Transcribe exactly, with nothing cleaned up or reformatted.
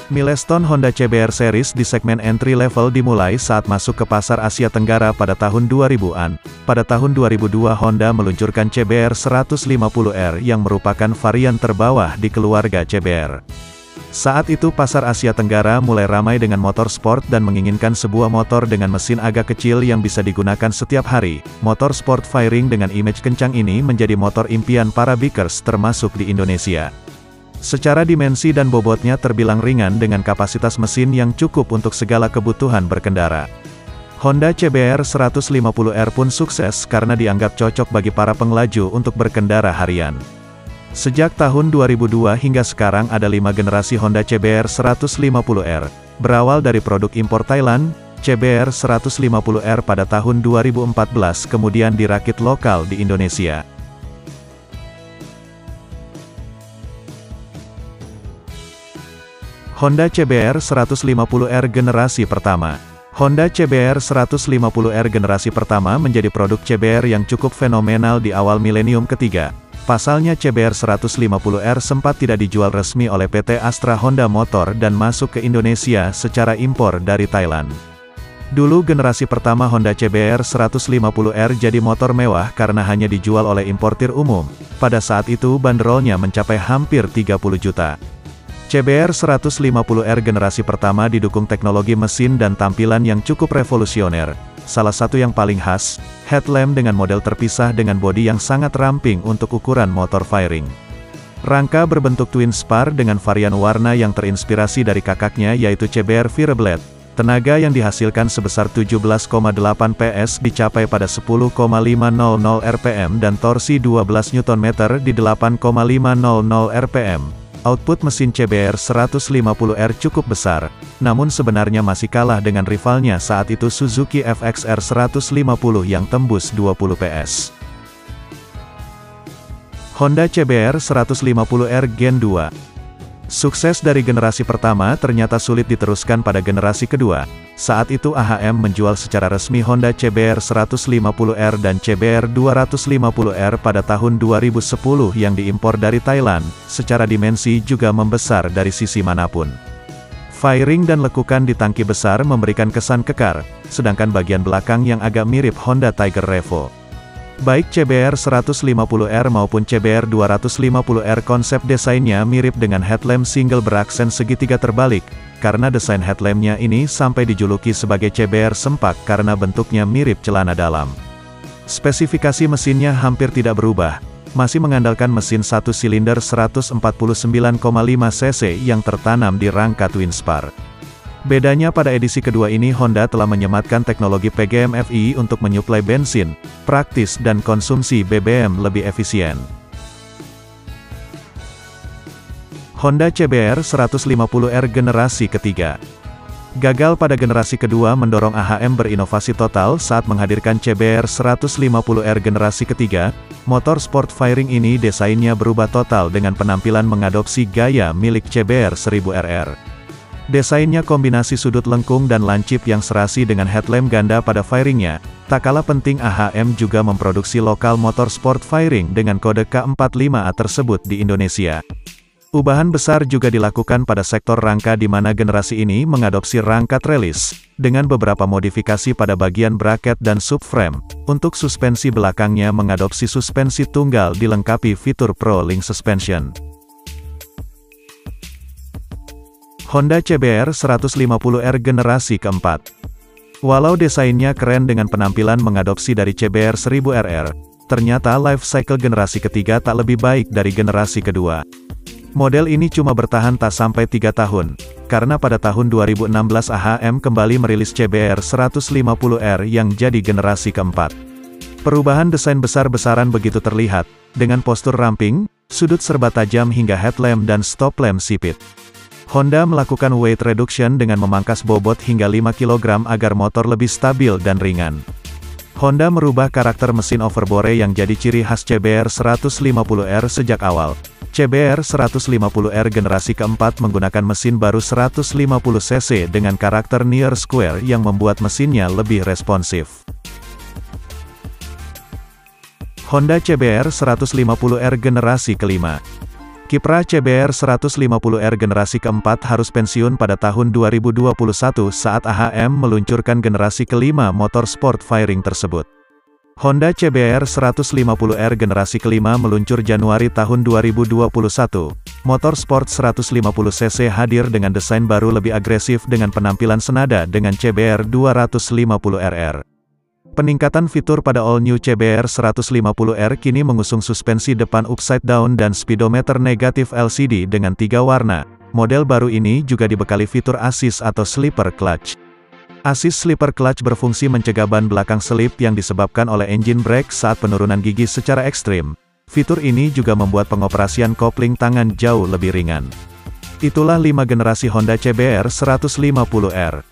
Milestone Honda C B R Series di segmen entry level dimulai saat masuk ke pasar Asia Tenggara pada tahun dua ribuan. Pada tahun dua ribu dua Honda meluncurkan C B R seratus lima puluh R yang merupakan varian terbawah di keluarga C B R. Saat itu pasar Asia Tenggara mulai ramai dengan motor sport dan menginginkan sebuah motor dengan mesin agak kecil yang bisa digunakan setiap hari. Motor sport firing dengan image kencang ini menjadi motor impian para bikers termasuk di Indonesia. Secara dimensi dan bobotnya terbilang ringan dengan kapasitas mesin yang cukup untuk segala kebutuhan berkendara. Honda C B R seratus lima puluh R pun sukses karena dianggap cocok bagi para pengelaju untuk berkendara harian. Sejak tahun dua ribu dua hingga sekarang ada lima generasi Honda C B R seratus lima puluh R. Berawal dari produk impor Thailand, C B R seratus lima puluh R pada tahun dua ribu empat belas kemudian dirakit lokal di Indonesia. Honda C B R seratus lima puluh R generasi pertama. Honda C B R seratus lima puluh R generasi pertama menjadi produk C B R yang cukup fenomenal di awal milenium ketiga. Pasalnya C B R seratus lima puluh R sempat tidak dijual resmi oleh P T Astra Honda Motor dan masuk ke Indonesia secara impor dari Thailand. Dulu generasi pertama Honda C B R seratus lima puluh R jadi motor mewah karena hanya dijual oleh importir umum. Pada saat itu banderolnya mencapai hampir tiga puluh juta. C B R seratus lima puluh R generasi pertama didukung teknologi mesin dan tampilan yang cukup revolusioner. Salah satu yang paling khas, headlamp dengan model terpisah dengan bodi yang sangat ramping untuk ukuran motor firing. Rangka berbentuk twin spar dengan varian warna yang terinspirasi dari kakaknya yaitu C B R Fireblade. Tenaga yang dihasilkan sebesar tujuh belas koma delapan P S dicapai pada sepuluh koma lima nol nol R P M dan torsi dua belas Newton meter di delapan koma lima nol nol R P M. Output mesin C B R seratus lima puluh R cukup besar, namun sebenarnya masih kalah dengan rivalnya saat itu Suzuki F X R seratus lima puluh yang tembus dua puluh P S. Honda C B R seratus lima puluh R Gen dua. Sukses dari generasi pertama ternyata sulit diteruskan pada generasi kedua. Saat itu A H M menjual secara resmi Honda C B R seratus lima puluh R dan C B R dua ratus lima puluh R pada tahun dua ribu sepuluh yang diimpor dari Thailand. Secara dimensi juga membesar dari sisi manapun. Fairing dan lekukan di tangki besar memberikan kesan kekar, sedangkan bagian belakang yang agak mirip Honda Tiger Revo. Baik C B R seratus lima puluh R maupun C B R dua ratus lima puluh R konsep desainnya mirip dengan headlamp single beraksen segitiga terbalik, karena desain headlampnya ini sampai dijuluki sebagai C B R sempak karena bentuknya mirip celana dalam. Spesifikasi mesinnya hampir tidak berubah, masih mengandalkan mesin satu silinder seratus empat puluh sembilan koma lima cc yang tertanam di rangka twin spar. Bedanya pada edisi kedua ini Honda telah menyematkan teknologi P G M F I untuk menyuplai bensin, praktis dan konsumsi B B M lebih efisien. Honda C B R seratus lima puluh R generasi ketiga. Gagal pada generasi kedua mendorong A H M berinovasi total saat menghadirkan C B R seratus lima puluh R generasi ketiga. Motor sport firing ini desainnya berubah total dengan penampilan mengadopsi gaya milik C B R seribu R R. Desainnya kombinasi sudut lengkung dan lancip yang serasi dengan headlamp ganda pada firingnya. Tak kalah penting A H M juga memproduksi lokal motor sport firing dengan kode K empat puluh lima A tersebut di Indonesia. Ubahan besar juga dilakukan pada sektor rangka di mana generasi ini mengadopsi rangka trellis, dengan beberapa modifikasi pada bagian braket dan subframe. Untuk suspensi belakangnya mengadopsi suspensi tunggal dilengkapi fitur Pro Link Suspension. Honda C B R seratus lima puluh R generasi keempat. Walau desainnya keren dengan penampilan mengadopsi dari C B R seribu R R, ternyata life cycle generasi ketiga tak lebih baik dari generasi kedua. Model ini cuma bertahan tak sampai tiga tahun, karena pada tahun dua ribu enam belas A H M kembali merilis C B R seratus lima puluh R yang jadi generasi keempat. Perubahan desain besar-besaran begitu terlihat, dengan postur ramping, sudut serba tajam hingga headlamp dan stop lamp sipit. Honda melakukan weight reduction dengan memangkas bobot hingga lima kilogram agar motor lebih stabil dan ringan. Honda merubah karakter mesin overbore yang jadi ciri khas C B R seratus lima puluh R sejak awal. C B R seratus lima puluh R generasi keempat menggunakan mesin baru seratus lima puluh cc dengan karakter near square yang membuat mesinnya lebih responsif. Honda C B R seratus lima puluh R generasi kelima. Kiprah C B R seratus lima puluh R generasi keempat harus pensiun pada tahun dua ribu dua puluh satu saat A H M meluncurkan generasi kelima motor sport fairing tersebut. Honda C B R seratus lima puluh R generasi kelima meluncur Januari tahun dua ribu dua puluh satu. Motor sport seratus lima puluh cc hadir dengan desain baru lebih agresif dengan penampilan senada dengan C B R dua ratus lima puluh R R. Peningkatan fitur pada all new C B R seratus lima puluh R kini mengusung suspensi depan upside down dan speedometer negatif L C D dengan tiga warna. Model baru ini juga dibekali fitur assist atau sleeper clutch. Assist sleeper clutch berfungsi mencegah ban belakang selip yang disebabkan oleh engine brake saat penurunan gigi secara ekstrim. Fitur ini juga membuat pengoperasian kopling tangan jauh lebih ringan. Itulah lima generasi Honda C B R seratus lima puluh R.